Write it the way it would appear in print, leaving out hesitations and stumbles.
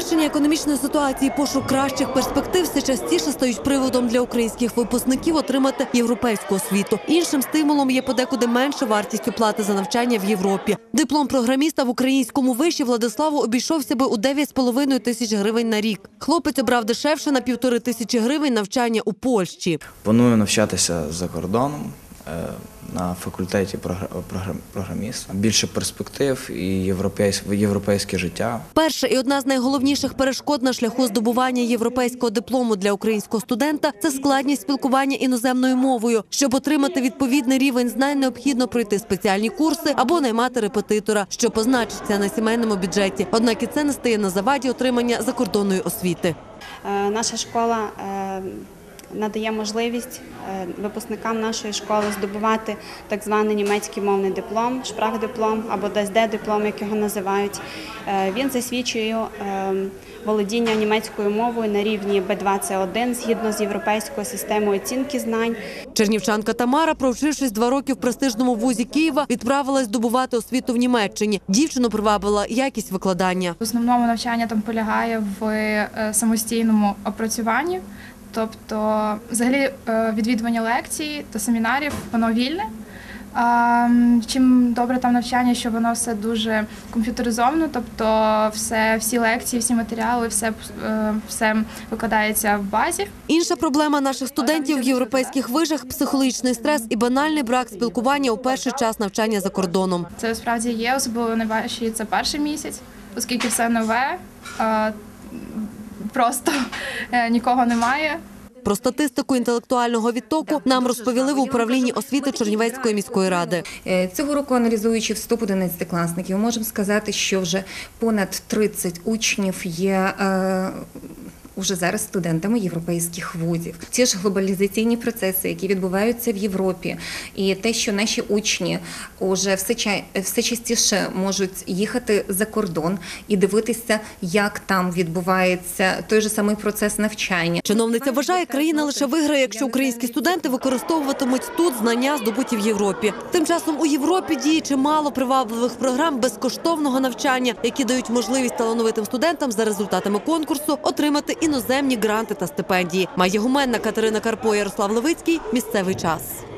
Покращення економічної ситуації, пошук кращих перспектив все частіше стають приводом для українських випускників отримати європейську освіту. Іншим стимулом є подекуди менша вартість оплати за навчання в Європі. Диплом програміста в українському виші Владиславу обійшовся би у 9,5 тисяч гривень на рік. Хлопець обрав дешевше на 1500 гривень навчання у Польщі. Планую навчатися за кордоном на факультеті програміста. Більше перспектив і європейське життя. Перша і одна з найголовніших перешкод на шляху здобування європейського диплому для українського студента – це складність спілкування іноземною мовою. Щоб отримати відповідний рівень знань, необхідно пройти спеціальні курси або наймати репетитора, що позначиться на сімейному бюджеті. Однак і це не стає на заваді отримання закордонної освіти. Наша школа надає можливість випускникам нашої школи здобувати так званий німецький мовний диплом, шпрах-диплом або ДСД-диплом, як його називають. Він засвідчує володіння німецькою мовою на рівні B2-C1 згідно з європейською системою оцінки знань. Чернівчанка Тамара, провчившись 2 роки в престижному вузі Києва, відправилась здобувати освіту в Німеччині. Дівчину привабила якість викладання. В основному навчання там полягає в самостійному опрацюванні. Тобто, взагалі, відвідування лекцій та семінарів, воно вільне. Чим добре там навчання, що воно все дуже комп'ютеризовано, тобто всі лекції, всі матеріали, все викладається в базі. Інша проблема наших студентів в європейських вишах – психологічний стрес і банальний брак спілкування у перший час навчання за кордоном. Це справді є, особливо найважче це перший місяць, оскільки все нове, просто нікого немає. Про статистику інтелектуального відтоку нам розповіли в управлінні освіти Чернівецької міської ради. Цього року, аналізуючи вступ 11-класників, можемо сказати, що вже понад 30 учнів є уже зараз студентами європейських вузів. Ці ж глобалізаційні процеси, які відбуваються в Європі, і те, що наші учні вже все частіше можуть їхати за кордон і дивитися, як там відбувається той же самий процес навчання. Чиновниця вважає, країна лише виграє, якщо українські студенти використовуватимуть тут знання, здобуті в Європі. Тим часом у Європі діє чимало привабливих програм безкоштовного навчання, які дають можливість талановитим студентам за результатами конкурсу отримати іноземні гранти та стипендії. Майя Гуменна, Катерина Карпо, Ярослав Левицький. Місцевий час.